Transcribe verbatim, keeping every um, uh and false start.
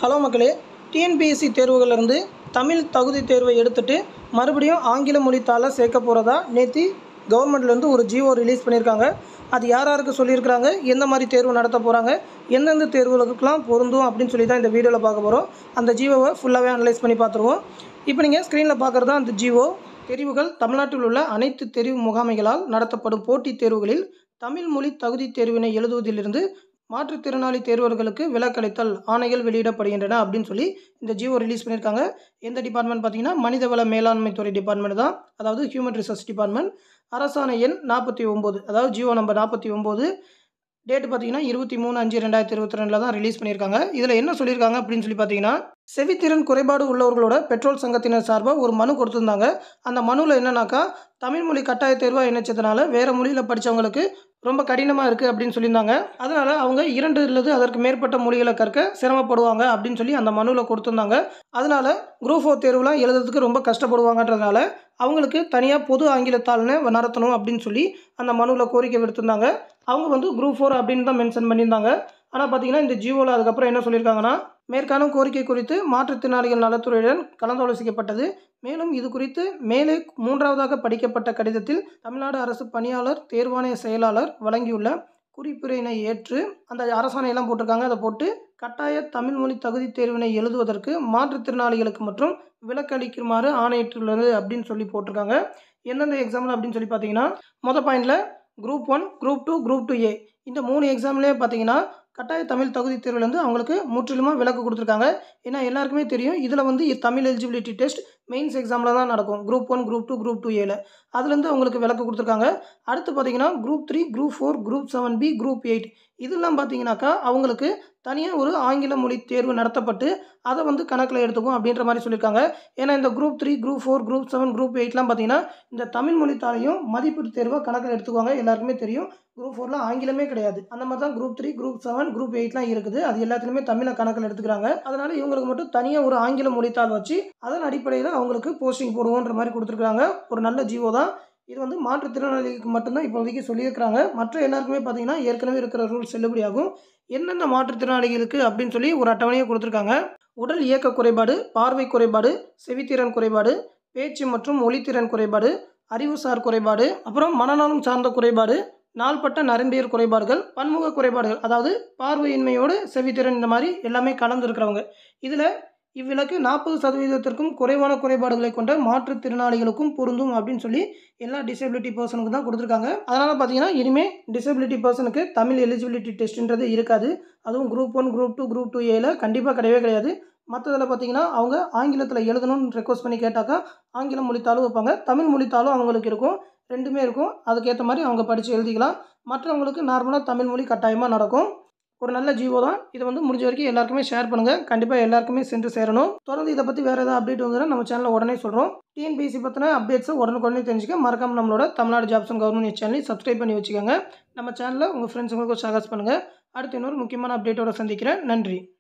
Hello மக்களே, TNPSC தேர்வுகளிலிருந்து Tamil தகுதி தேர்வை எடுத்துட்டு மறுபடியும் ஆங்கில மொழி தாளை சேர்க்க போகிறதா நேற்று கவர்மெண்ட்லேருந்து ஒரு ஜிஓ ரிலீஸ் பண்ணியிருக்காங்க. அது யார் யாருக்கு சொல்லியிருக்கிறாங்க, எந்த மாதிரி தேர்வு நடத்த போகிறாங்க, எந்தெந்த தேர்வுகளுக்கெல்லாம் பொருந்தும் அப்படின்னு சொல்லி தான் இந்த வீடியோவில் பார்க்க போகிறோம். அந்த ஜிஓவை ஃபுல்லாகவே அனலைஸ் பண்ணி பார்த்துருவோம். இப்போ நீங்கள் ஸ்க்ரீனில் பார்க்குறது தான் அந்த ஜிஓ. தெரிவுகள் தமிழ்நாட்டில் உள்ள அனைத்து தெரிவு முகாமைகளால் நடத்தப்படும் போட்டித் தேர்வுகளில் தமிழ் மொழி தகுதி தேர்வினை எழுதுவதிலிருந்து மாற்றுத்திறனாளி தேர்வர்களுக்கு விலக்களித்தல் ஆணைகள் வெளியிடப்படுகின்றன அப்படின்னு சொல்லி இந்த ஜிஓ ரிலீஸ் பண்ணியிருக்காங்க. எந்த டிபார்ட்மெண்ட் பார்த்தீங்கன்னா மனிதவள மேலாண்மை துறை டிபார்ட்மெண்ட் தான், அதாவது ஹியூமன் ரிசோர்ஸ் டிபார்ட்மெண்ட். அரசாணை எண் நாற்பத்தி ஒம்பது, அதாவது ஜிஓ நம்பர் நாற்பத்தி ஒம்பது, டேட்டு பார்த்தீங்கன்னா இருபத்தி மூணு அஞ்சு ரெண்டாயிரத்தி இருபத்தி ரெண்டில் தான் ரிலீஸ் பண்ணியிருக்காங்க. இதில் என்ன சொல்லியிருக்காங்க அப்படின்னு சொல்லி பார்த்தீங்கன்னா, செவித்திறன் குறைபாடு உள்ளவர்களோட பெட்ரோல் சங்கத்தினர் சார்பாக ஒரு மனு கொடுத்துருந்தாங்க. அந்த மனுவில் என்னன்னாக்கா, தமிழ் மொழி கட்டாய தேர்வாக இணைச்சதுனால வேறு மொழியில் படித்தவங்களுக்கு ரொம்ப கடினமாக இருக்குது அப்படின்னு சொல்லியிருந்தாங்க. அதனால் அவங்க இரண்டு அல்லது அதற்கு மேற்பட்ட மொழிகளை கற்க சிரமப்படுவாங்க அப்படின்னு சொல்லி அந்த மனுவில் கொடுத்துருந்தாங்க. அதனால் குரூப் ஃபோர் தேர்வுலாம் எழுதுறதுக்கு ரொம்ப கஷ்டப்படுவாங்கன்றதுனால அவங்களுக்கு தனியாக பொது ஆங்கிலத்தாள்னு நடத்தணும் அப்படின்னு சொல்லி அந்த மனுவில் கோரிக்கை விடுத்திருந்தாங்க. அவங்க வந்து குரூப் ஃபோர் அப்படின்னு தான் மென்ஷன் பண்ணியிருந்தாங்க. ஆனால் பார்த்தீங்கன்னா இந்த ஜிஓவில் அதுக்கப்புறம் என்ன சொல்லியிருக்காங்கன்னா, மேற்காணும் கோரிக்கை குறித்து மாற்றுத்திறனாளிகள் நலத்துறையுடன் கலந்தாலோசிக்கப்பட்டது. மேலும் இது குறித்து மேலே மூன்றாவதாக படிக்கப்பட்ட கடிதத்தில் தமிழ்நாடு அரசு பணியாளர் தேர்வாணைய செயலாளர் வழங்கியுள்ள குறிப்புரையினை ஏற்று அந்த அரசாணையெல்லாம் போட்டிருக்காங்க. அதை போட்டு கட்டாய தமிழ் மொழி தகுதி தேர்வினை எழுதுவதற்கு மாற்றுத்திறனாளிகளுக்கு மற்றும் விலக்களிக்குமாறு ஆணையிட்டுள்ளது அப்படின்னு சொல்லி போட்டிருக்காங்க. எந்தெந்த எக்ஸாம்பிள் அப்படின்னு சொல்லி பார்த்தீங்கன்னா, மொதல் பாயிண்டில் group one, group two, group two A இந்த மூணு எக்ஸாம்லேயே பார்த்தீங்கன்னா கட்டாய தமிழ் தகுதி தேர்வுலேருந்து அவங்களுக்கு முற்றிலுமாக விலக்கு கொடுத்துருக்காங்க. ஏன்னா எல்லாருக்குமே தெரியும், இதில் வந்து தமிழ் எலிஜிபிலிட்டி டெஸ்ட் மெயின்ஸ் எக்ஸாமில் தான் நடக்கும். Group one, group two, group two ஏல அதுலேருந்து அவங்களுக்கு விலக்கு கொடுத்துருக்காங்க. அடுத்து பார்த்தீங்கன்னா group three, group four, group seven B, group eight இதெல்லாம் பார்த்தீங்கன்னாக்கா அவங்களுக்கு தனியாக ஒரு ஆங்கில மொழி தேர்வு நடத்தப்பட்டு அதை வந்து கணக்கில் எடுத்துக்கும் அப்படின்ற மாதிரி சொல்லியிருக்காங்க. ஏன்னா இந்த group three, group four, group seven, group எயிட்லாம் பார்த்தீங்கன்னா இந்த தமிழ் மொழி தாளையும் மதிப்பீட்டு தேர்வை கணக்கில் எடுத்துக்குவாங்க. எல்லாருக்குமே தெரியும், குரூப் ஃபோரில் ஆங்கிலமே கிடையாது. அந்த மாதிரி தான் group three, group seven, group எயிட்லாம் இருக்குது. அது எல்லாத்துலேயுமே தமிழை கணக்கில் எடுத்துக்கிறாங்க. அதனால இவங்களுக்கு மட்டும் தனியாக ஒரு ஆங்கில மொழித்தாள் வச்சு அதன் அடிப்படையில் அவங்களுக்கு போஸ்டிங் போடுவோன்ற மாதிரி கொடுத்துருக்காங்க. ஒரு நல்ல ஜிஓ தான் இது. வந்து மாற்றுத்திறனாளிகளுக்கு மட்டும்தான் இப்போதைக்கு சொல்லியிருக்கிறாங்க. மற்ற எல்லாருக்குமே பார்த்தீங்கன்னா ஏற்கனவே இருக்கிற ரூல்ஸ் செல்லுபடியாகும். என்னென்ன மாற்றுத்திறனாளிகளுக்கு அப்படின்னு சொல்லி ஒரு அட்டவணையை கொடுத்துருக்காங்க. உடல் இயக்க குறைபாடு, பார்வை குறைபாடு, செவித்திறன் குறைபாடு, பேச்சு மற்றும் ஒலித்திறன் குறைபாடு, அறிவுசார் குறைபாடு, அப்புறம் மனநலம் சார்ந்த குறைபாடு, நாள்பட்ட நரம்பியல் குறைபாடுகள், பன்முக குறைபாடுகள், அதாவது பார்வையின்மையோடு செவித்திறன் இந்த மாதிரி எல்லாமே கலந்து இருக்கிறவங்க. இதில் இவ்விலக்கு நாற்பது சதவீதத்திற்கும் குறைவான குறைபாடுகளை கொண்ட மாற்றுத்திறனாளிகளுக்கும் பொருந்தும் அப்படின்னு சொல்லி எல்லா டிசபிலிட்டி பர்சனுக்கு தான் கொடுத்துருக்காங்க. அதனால் பார்த்தீங்கன்னா இனிமேல் டிசபிலிட்டி பர்சனுக்கு தமிழ் எலிஜிபிலிட்டி டெஸ்ட்டுன்றது இருக்காது. அதுவும் group one, group two, group two ஏல கண்டிப்பாக கிடையவே கிடையாது. மற்றதில் பார்த்தீங்கன்னா அவங்க ஆங்கிலத்தில் எழுதணும்னு ரெக்வஸ்ட் பண்ணி கேட்டாக்கா ஆங்கில மொழித்தாளும் வைப்பாங்க, தமிழ் மொழித்தாளும் அவங்களுக்கு இருக்கும். ரெண்டுமே இருக்கும். அதுக்கேற்ற மாதிரி அவங்க படித்து எழுதிக்கலாம். மற்றவங்களுக்கு நார்மலாக தமிழ் மொழி கட்டாயமாக நடக்கும். ஒரு நல்ல ஜிஓ தான். இதை வந்து முடிஞ்ச வரைக்கும் எல்லாருக்குமே ஷேர் பண்ணுங்கள். கண்டிப்பாக எல்லாருக்குமே சென்று சேரணும். தொடர்ந்து இதை பற்றி வேறு ஏதாவது அப்டேட் வந்ததுன்னா நம்ம சேனலில் உடனே சொல்கிறோம். டிஎன்பிஎஸ்சி பற்றின அப்டேட்ஸை உடனுக்குடனே தெரிஞ்சுக்க மறக்காமல் நம்மளோட தமிழ்நாடு ஜாப்ஸ் அண்ட் கவர்மெண்ட் சேனலையும் சப்ஸ்கிரைப் பண்ணி வச்சுக்கோங்க. நம்ம சேனலில் உங்கள் ஃப்ரெண்ட்ஸுங்களுக்கும் ஷேர் பண்ணுங்கள். அடுத்து இன்னொரு முக்கியமான அப்டேட்டோட சந்திக்கிறேன். நன்றி.